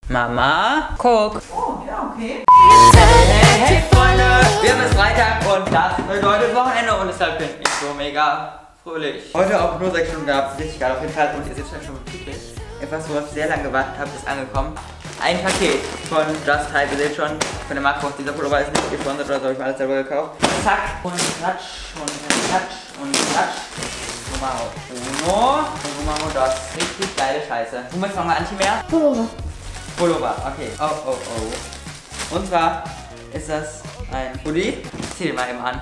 Mama, guck. Oh, ja, okay. Hey Freunde, wir haben es Freitag und das bedeutet Wochenende und deshalb bin ich so mega fröhlich. Heute auch nur 6 Stunden gehabt, richtig geil auf jeden Fall. Und ihr seht schon wirklich etwas, worauf ich sehr lange gewartet habe, ist angekommen. Ein Paket von Just Type, ihr seht schon, von der Marke, dieser Pullover ist nicht gesponsert oder so, habe ich mir alles selber gekauft. Zack und klatsch und klatsch und klatsch. Nummer uno. Und Nummer das. Richtig geile Scheiße. Womit fangen wir an, Timea? Pullover, okay. Oh, oh, oh. Und zwar ist das ein Hoodie. Ich zieh den mal eben an.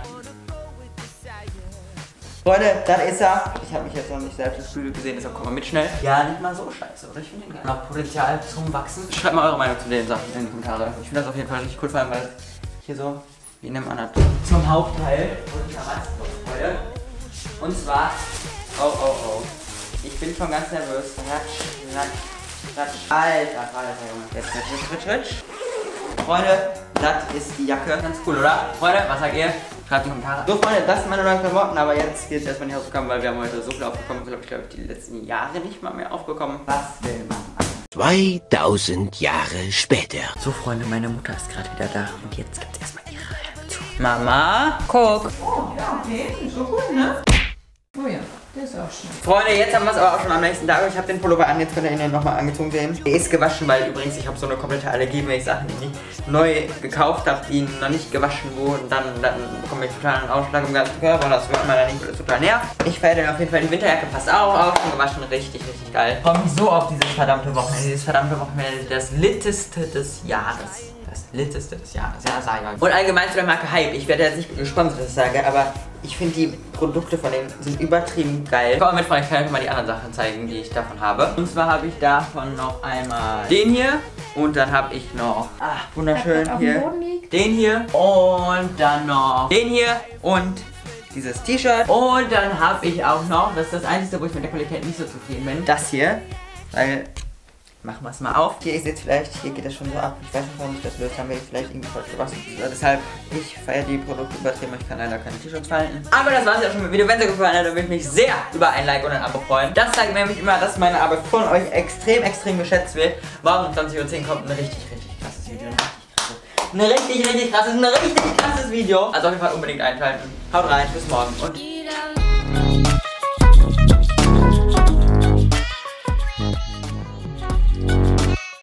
Freunde, das ist er. Ich habe mich jetzt noch nicht selbst im Spiegel gesehen, deshalb kommen wir mit schnell. Ja, nicht mal so scheiße, oder? Ich finde den geil. Noch Potenzial zum Wachsen. Schreibt mal eure Meinung zu den Sachen in die Kommentare. Ich finde das auf jeden Fall richtig cool, vor allem, weil hier so wie in einem anderen zum Hauptteil, wo ich am meisten drauf freue. Und zwar, oh, oh, oh. Ich bin schon ganz nervös. Ratsch, ratsch, ratsch. Alter, Junge. Jetzt ratsch, ratsch, ratsch. Freunde, das ist die Jacke. Ganz cool, oder? Freunde, was sagt ihr? Schreibt in die Kommentare. So, Freunde, das sind meine neuen Klamotten, aber jetzt geht es erstmal nicht aufbekommen, weil wir haben heute so viel aufbekommen. Ich glaube, die letzten Jahre nicht mal mehr aufbekommen. Was will man machen? 2000 Jahre später. So, Freunde, meine Mutter ist gerade wieder da und jetzt gibt es erstmal ihre Reaktion. Mama, guck. Oh, ja, okay. Ist so gut, ne? Oh ja, der ist auch schön. Freunde, jetzt haben wir es aber auch schon am nächsten Tag. Ich habe den Pullover an, jetzt könnt ihr ihn nochmal angezogen sehen. Der ist gewaschen, weil übrigens ich habe so eine komplette Allergie, wenn ich Sachen, die ich neu gekauft habe, die noch nicht gewaschen wurden, dann bekomme ich total einen Ausschlag im ganzen Körper und das wird mir dann nicht, weil das total nervt. Ich feiere dann auf jeden Fall, die Winterjacke passt auch schon gewaschen, richtig, richtig geil. Ich freue mich so auf dieses verdammte Wochenende, das litteste des Jahres. Das litteste des Jahres, ja, sag ich euch. Und allgemein zu der Marke Hype, ich werde jetzt nicht gesponsert, das sage, aber ich finde die Produkte von denen sind übertrieben geil. Komm mal mit, Freunde, ich kann euch mal die anderen Sachen zeigen, die ich davon habe. Und zwar habe ich davon noch einmal den hier und dann habe ich noch, wunderschön hier, den hier und dann noch den hier und dieses T-Shirt. Und dann habe ich auch noch, das ist das Einzige, wo ich mit der Qualität nicht so zufrieden bin, das hier, weil... Machen wir es mal auf. Hier, ihr seht vielleicht, hier geht das schon so ab. Ich weiß nicht, warum ich das löst. Haben wir vielleicht irgendwie falsch gewaschen. Deshalb, ich feiere die Produkte übertrieben. Ich kann leider keine T-Shirts falten. Aber das war es ja schon mit dem Video. Wenn es euch gefallen hat, dann würde ich mich sehr über ein Like und ein Abo freuen. Das zeigt mir nämlich immer, dass meine Arbeit von euch extrem, extrem geschätzt wird. Morgen um 20:10 Uhr kommt ein richtig, richtig krasses Video. Ein richtig krasses Video. Also auf jeden Fall unbedingt einschalten. Haut rein, bis morgen und